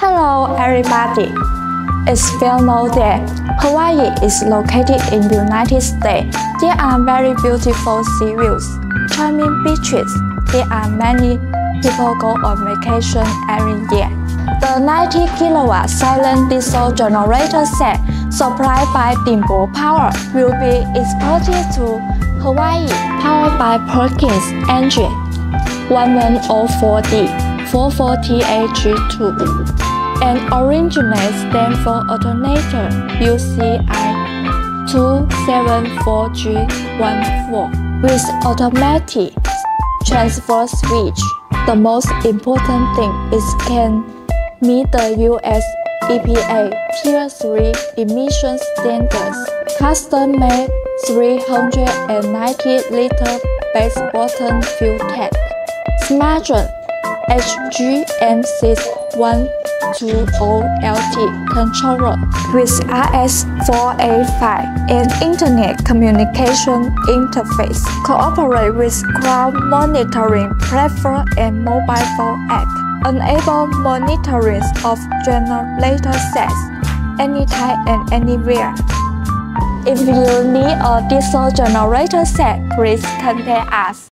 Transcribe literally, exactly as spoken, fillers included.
Hello everybody! It's well known that Hawaii is located in the United States. There are very beautiful sea views, charming beaches. There are many people go on vacation every year. The ninety kilowatt silent diesel generator set supplied by Dingbo Power will be exported to Hawaii, powered by Perkins engine one one zero four D four forty A G two. And originates Stamford alternator U C I two seven four G one four with automatic transfer switch. The most important thing is can meet the U S E P A Tier three emission standards. Custom-made three hundred ninety liter base bottom fuel tank. Smartphone H G M six one two zero L T controller with R S four eighty-five and Internet communication interface. Cooperate with cloud monitoring platform and mobile phone app. Enable monitoring of generator sets anytime and anywhere. If you need a diesel generator set, please contact us.